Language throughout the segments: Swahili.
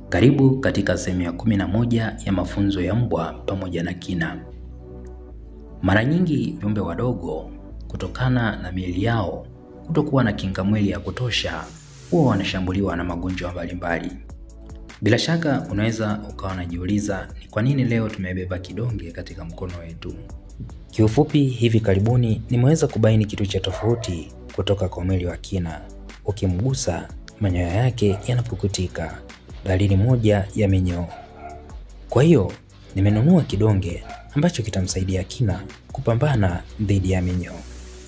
Karibu katika sehemu ya 11 ya mafunzo ya mbwa pamoja na Kina. Mara nyingi viumbe wadogo, kutokana na miili yao kutokuwa na kinga mwili ya kutosha, huwa wanashambuliwa na magonjwa mbalimbali. Bila shaka unaweza ukawa unajiuliza ni kwa nini leo tumebeba kidonge katika mkono wetu. Kiufupi, hivi karibuni nimeweza kubaini kitu cha tofauti kutoka kwa mwili wa Kina. Ukimgusa, manyoya yake yanapukutika, dalili moja ya minyoo. Kwa hiyo nimenunua kidonge ambacho kitamsaidia Kina kupambana dhidi ya minyoo.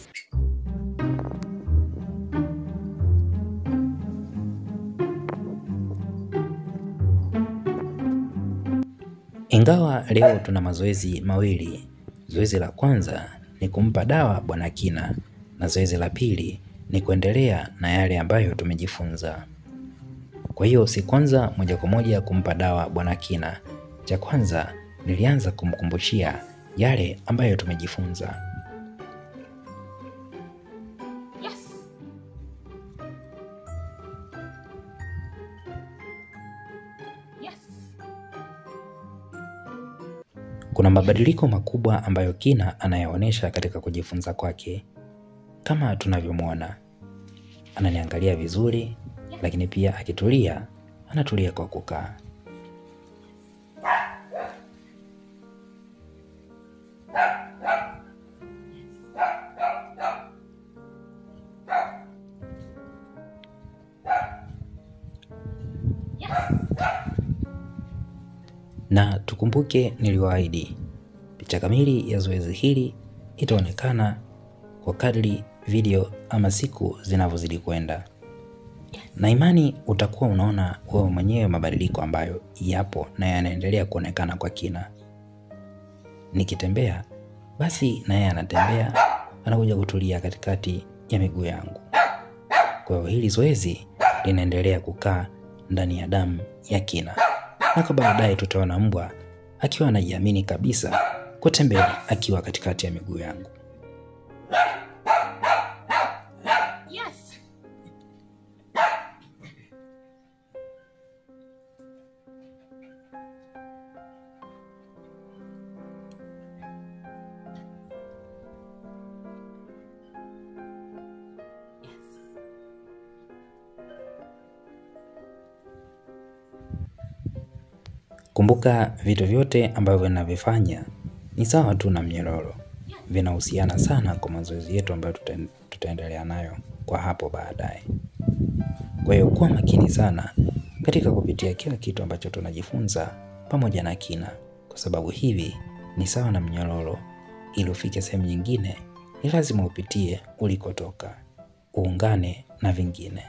Ingawa leo tuna mazoezi mawili. Zoezi la kwanza ni kumpa dawa bwana Kina na zoezi la pili ni kuendelea na yale ambayo tumejifunza. Kwa hiyo si kwanza moja kwa moja kumpa dawa bwana Kina. Cha kwanza nilianza kumkumbushia yale ambayo tumejifunza. Kuna mabadiliko makubwa ambayo Kina anayaonesha katika kujifunza kwake. Kama tunavyomwona, ananiangalia vizuri, lakini pia akitulia, anatulia kwa kukaa. Na tukumbuke niliwaahidi, picha kamili ya zoezi hili itaonekana kwa kadri video ama siku zinavyozidi kwenda. Na imani utakuwa unaona wewe mwenyewe mabadiliko ambayo yapo na yanaendelea kuonekana kwa Kina. Nikitembea, basi na yeye anatembea, anakuja kutulia katikati ya miguu yangu. Kwa hiyo hili zoezi linaendelea kukaa ndani ya damu ya Kina. Na kwa baadaye tutaona mbwa akiwa anajiamini kabisa kutembea akiwa katikati ya miguu yangu. Kumbuka, vitu vyote ambavyo ninavifanya ni sawa tu na mnyororo. Vinahusiana sana kwa mazoezi yetu ambayo tutaendelea nayo kwa hapo baadaye. Kwa hiyo kuwa makini sana katika kupitia kila kitu ambacho tunajifunza pamoja na Kina, kwa sababu hivi ni sawa na mnyororo. Ili ufike sehemu nyingine, ni lazima upitie ulikotoka, uungane na vingine.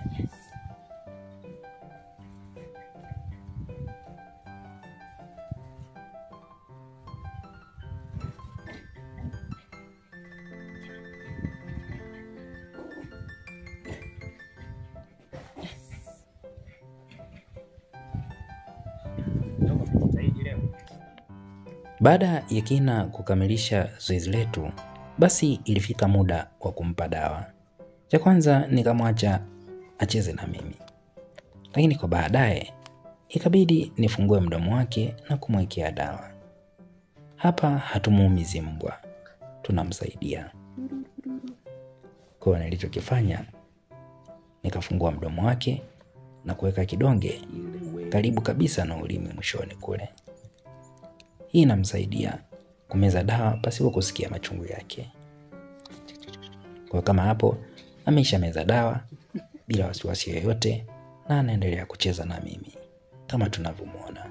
Baada ya Kina kukamilisha zoezi letu, basi ilifika muda wa kumpa dawa. Cha kwanza nikamwacha acheze na mimi, lakini kwa baadaye ikabidi nifungue mdomo wake na kumwekea dawa. Hapa hatumuumizi mbwa, tunamsaidia. Kwa hiyo nilichokifanya, nikafungua mdomo wake na kuweka kidonge karibu kabisa na ulimi mwishoni kule. Hii inamsaidia kumeza dawa pasipo kusikia machungu yake. Kwa kama hapo ameisha meza dawa bila wasiwasi yoyote, na anaendelea kucheza na mimi kama tunavyomwona.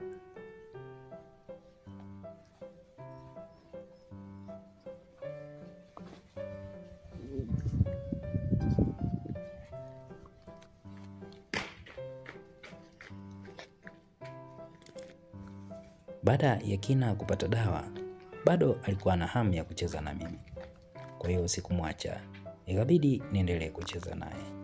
Baada ya Kina kupata dawa, bado alikuwa na hamu ya kucheza na mimi. Kwa hiyo sikumwacha, ikabidi niendelee kucheza naye.